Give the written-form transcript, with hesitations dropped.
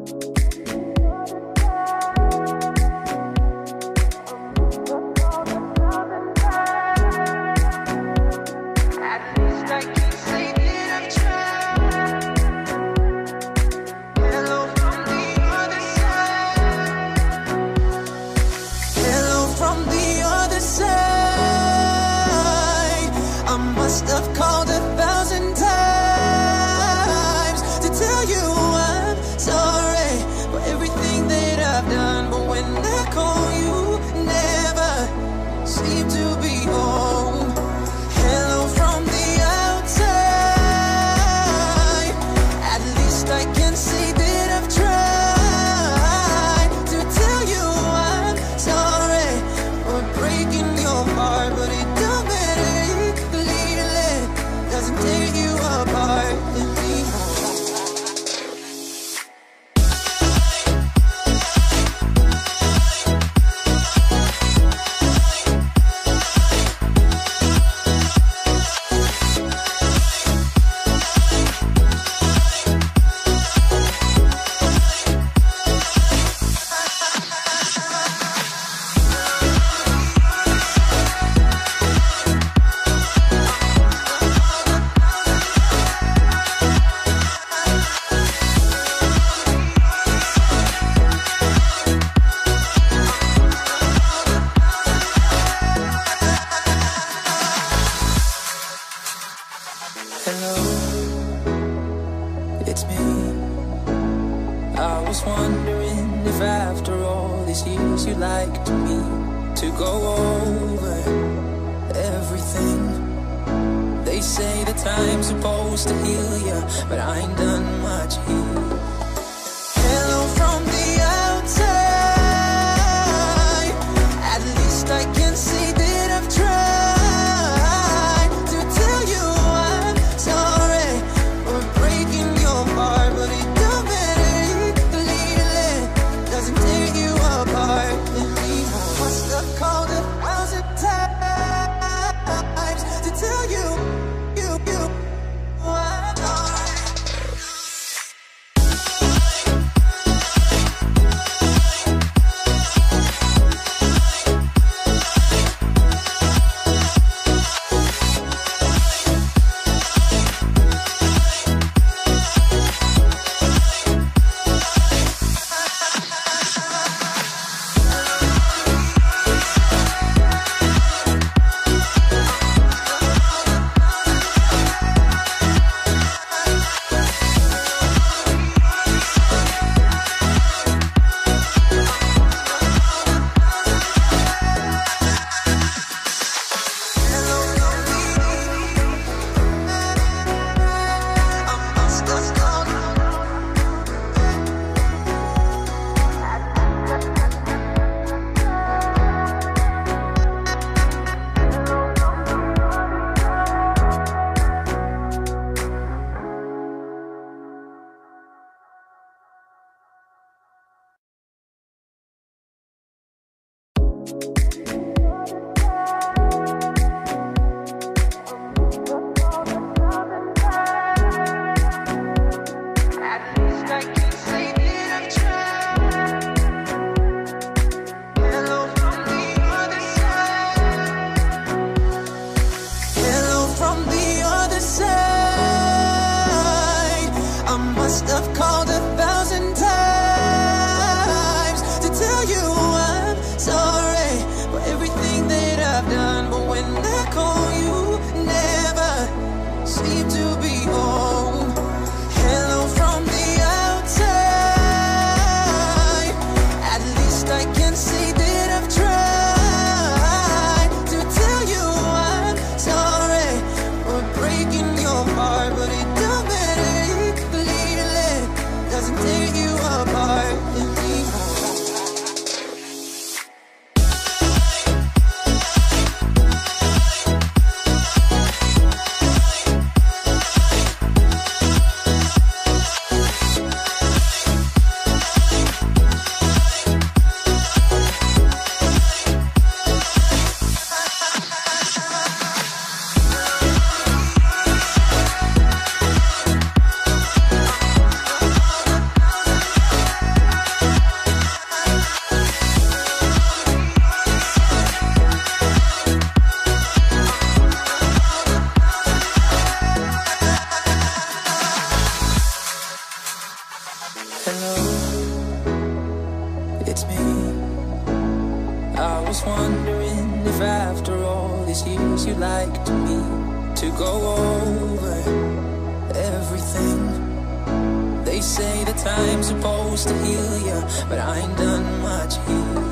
Must have called 1,000 times to tell you I'm sorry for everything that I've done. But when I call you, never seem to be home. Hello from the outside. At least I can say that I've tried to tell you I'm sorry for breaking your heart, but it don't matter. Doesn't tear you apart anymore. Hello, it's me. I was wondering if after all these years you'd like me to go over everything. They say that time's supposed to heal ya, but I ain't done much here. Hello from the outside. At least I can say that I've tried. Called 1,000 times to tell you I'm sorry. Hello, it's me. I was wondering if after all these years you'd like me to go over everything. They say that time's supposed to heal ya, but I ain't done much healing.